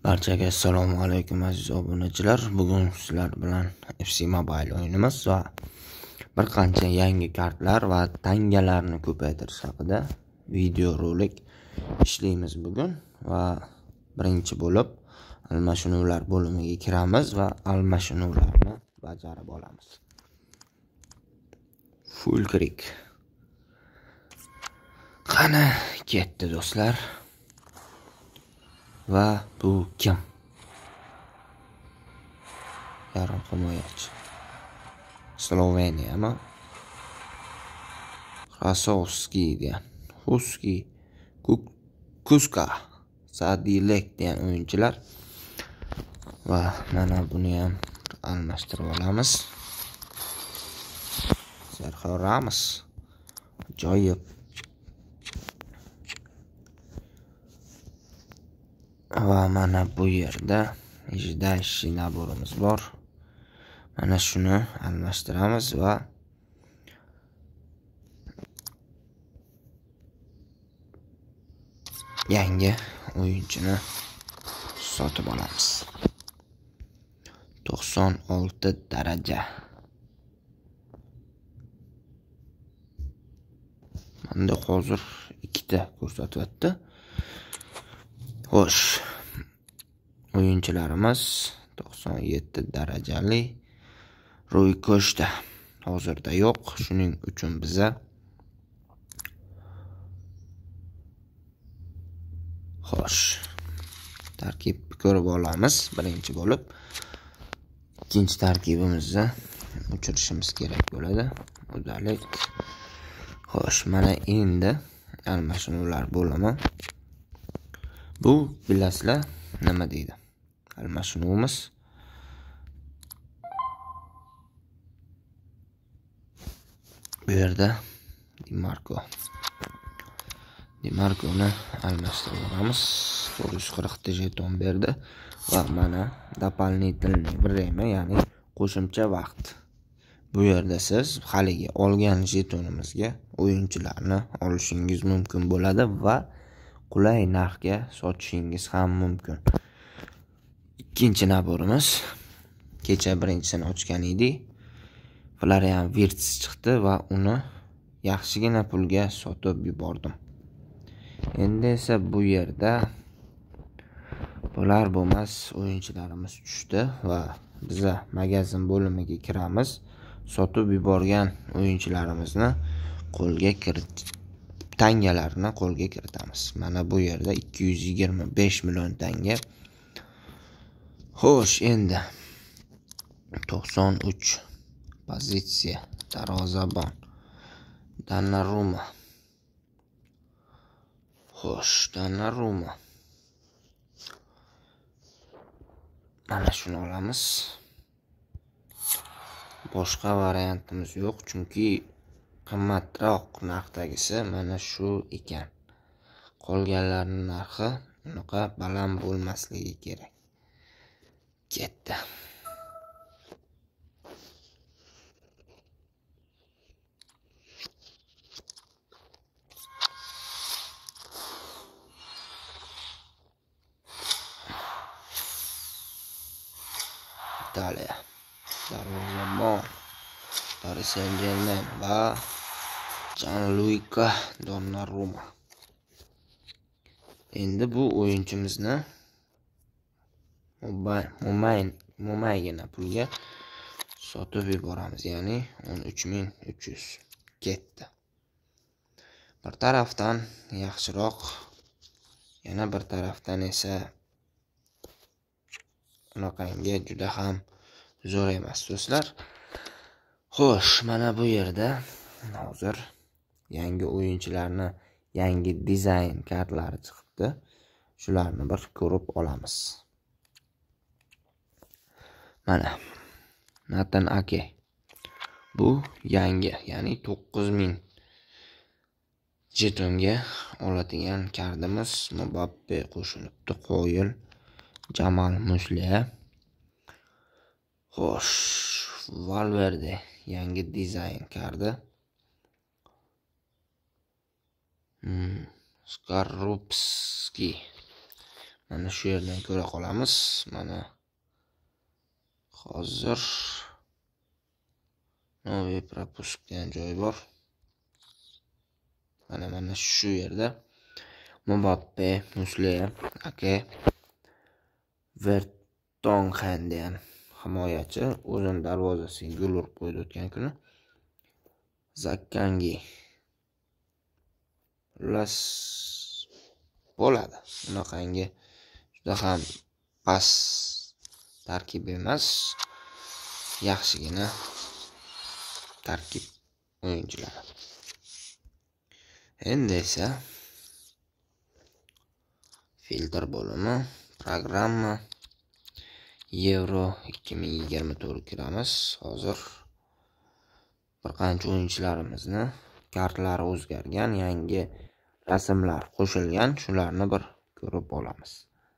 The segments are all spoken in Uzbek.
Barchaga assalomu alaykum aziz obunachilar. Bugun sizlar bilan FC Mobile o'yinimiz va bir qancha yangi kartlar va tangalarni ko'paytirish haqida video rolik ishlaymiz bugun va birinchi bo'lib almashinuvlar bo'limiga kiramiz va almashinuvlarni bajarib olamiz. Full kick. Qani ketdi do'stlar. Va bu kim? Yarim himoyachi. Sloveniyami? Krasovskiy degan. Huski, Kuska, Sadilek degan o'yinchilar. Va mana buni ham almashtirib olamiz. Sergio Ramos. Joyib. Va mana bu yerda ijdashi naborimiz bor. Mana shuni almashtiramiz va yangi o'yinchini sotib olamiz. 96 daraja. Menda hozir ikkita ko'rsatyapti. Xo'sh. O'yinchilarimiz 97 darajali Rui Costa hozirda yo'q. Shuning uchun biza xo'sh, tarkib ko'rib olamiz birinchi bo'lib. Ikkinchi tarkibimizni o'chirishimiz kerak bo'ladi. Udalik. Xo'sh, mana endi almashinuvlar bo'limi. Bu bilasizlar nima deydi? Almashinuvimiz bu yerda Dimarkoni almashtirib olamiz. 440 jeton berdi va mana дополнительный время, ya'ni qo'shimcha vaqt. Bu yerda siz haligi olgan jetonimizga o'yinchilarni olishingiz mumkin bo'ladi va qulay narxga sotishingiz ham mumkin. Ikkinchi naborimiz kecha birinchisini ochgan edik. Florian Wirtz chiqdi va uni yaxshigina pulga sotib yubordim. Endi esa bu yerda bo'lar bo'lmas o'yinchilarimiz tushdi va biza magazin bo'limiga kiramiz. Sotib yuborgan o'yinchilarimizni tangalarni qo'lga kiritamiz. Mana bu yerda 225 million tanga. Xo'sh, endi 93 pozitsiya darvozabon Donnarumma. Xo'sh, Donnarumma. Mana shuni olamiz. Boshqa variantimiz yo'q, chunki qimmatroq narxdagisi mana shu ekan. Qolganlarning narxi unaqa baland bo'lmasligi kerak. Ketdi. Italiya. Darvozabon Paris Saint-Germain va Gianluca Donnarumma. Endi bu o'yinchimizni mo'maygina pulga sotib yuboramiz, ya'ni 13300 ketdi. Bir tarafdan yaxshiroq, yana bir tarafdan esa unaqangi juda ham zo'r emas do'stlar. Xo'sh, mana bu yerda hozir yangi o'yinchilarni yangi dizayn kartlari chiqibdi. Shularni bir ko'rib olamiz. Mana Nathan Ake. Bu yangi, ya'ni 9000 jetonga oladigan kartimiz. Mbappe qo'shilibdi, qo'yil. Jamal Musiala. Xo'sh, Valverde yangi dizayn karti. Skorupskiy. Mana shu yerdan ko'ra qolamiz. Mana hozir Novi Propusk degan joy bor. Mana shu yerda Mbappe, Muslera, Ake, Vertonghen degan himoyachi o'zini darvozasiga gol urib qo'ydi o'tgan kuni. Zakkangi las bo'ladi. Bunaqangi juda ham past tarkib emas, yaxshigina tarkib o'yinchilari. Endi esa filtr bo'limi, programma Euro 2024 kiramiz. Hozir bir qancha o'yinchilarimizni kartalari o'zgargan, yangi rasmlar qo'shilgan, shularni bir ko'rib olamiz.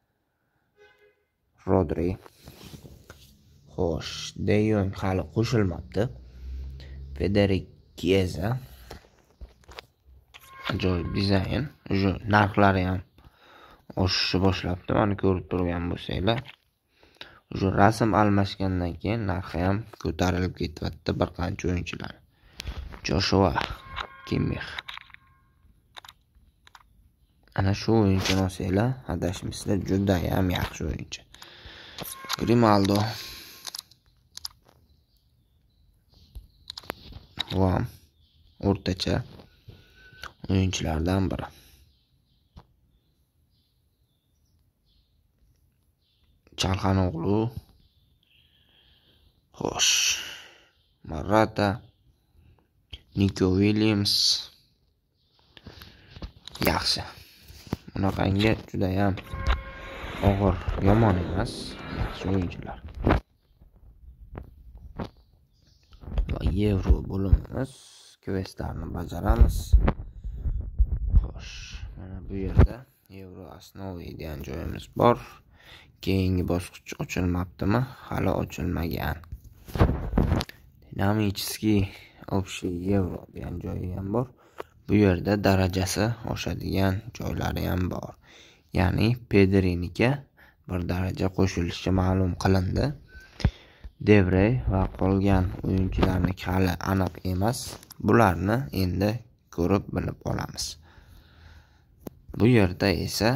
Rodri, xo'sh, De Jong hali qo'shilmabdi. Federik Chiesa, ajoyib dizayn, narxlari ham oshishni boshlabdi. Mana ko'rib turgan bo'lsanglar, rasm almashgandan keyin narxi ham ko'tarilib ketyapti bir qancha o'yinchilar. Joshua Kimmich, ana shu o'yinchini olsanglar, adashmasizlar, juda ham yaxshi o'yinchi. Grimaldo va o'rtacha o'yinchilardan biri. Chalhanoglu, xo'sh, Morata, Nico Williams, yaxshi. Bunaqangi juda ham og'ir, yomon emas, yaxshi o'yinchilar. Va Euro bo'limimiz questlarni bajaramiz. Xo'sh, mana bu yerda Euro основы degan joyimiz bor. Keyingi bosqich ochilmabdimi? Hali ochilmagan. Dinamichskiy общий Euro degan joyi ham bor. Bu yerda darajasi oshadigan joylari ham bor. Ya'ni Pedriniki bir daraja qo'shilishi ma'lum qilindi. Devrey va qolgan o'yinchilarning hali aniq emas. Bularni endi ko'rib bilib olamiz. Bu yerda esa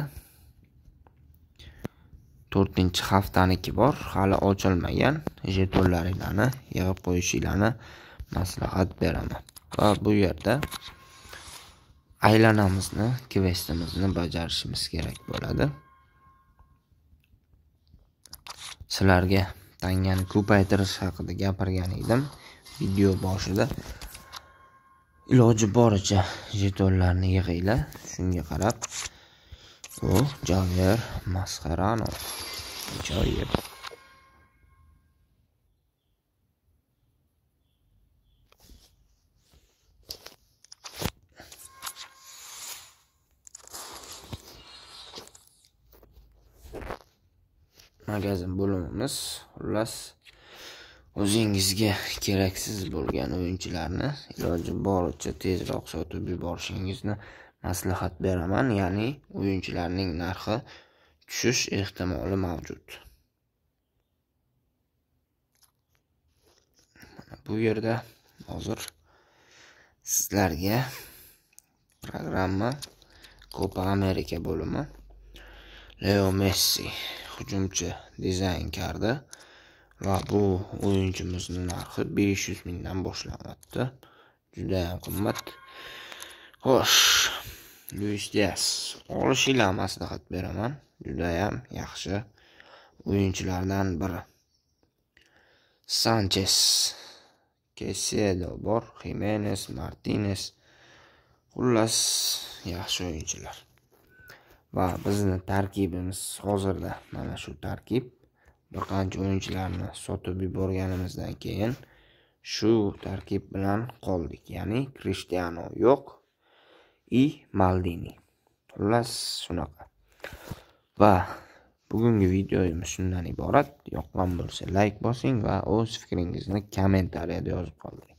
4-haftaniki bor, hali ochilmagan. Jetonlaringlarni yig'ib qo'yishinglarni maslahat beraman. Va bu yerda aylanamizni, questimizni bajarishimiz kerak bo'ladi. Sizlarga tangani ko'paytirish haqida gapirgan edim video boshida. Iloji boricha jetonlarni yig'inglar. Shunga qarab u Javier Mascherano ajoyib. Magazin bo'limimiz, xullas o'zingizga keraksiz bo'lgan o'yinchilarni iloji boricha tezroq sotib yuborishingizni maslahat beraman. Ya'ni o'yinchilarning narxi tushish ehtimoli mavjud. Bu yerda hozir sizlarga programma Copa America bo'limi, Leo Messi hujumchi dizayn kardi va bu o'yinchimizning narxi 500 mingdan boshlanyapti. Juda ham qimmat. Xo'sh, Luis Diaz olishinglarni maslahat beraman. Juda ham yaxshi o'yinchilardan biri. Sanchez, Caicedo bor, Jimenez, Martinez, xullas yaxshi o'yinchilar. Va bizning tarkibimiz hozirda mana shu tarkib. Bir qancha o'yinchilarni sotib yuborganimizdan keyin shu tarkib bilan qoldik. Ya'ni Cristiano yo'q, Maldini. Xullas shunaqa. Va bugungi videomiz shundan iborat. Yoqqan bo'lsa like bosing va o'z fikringizni kommentariyada yozib qoldiring.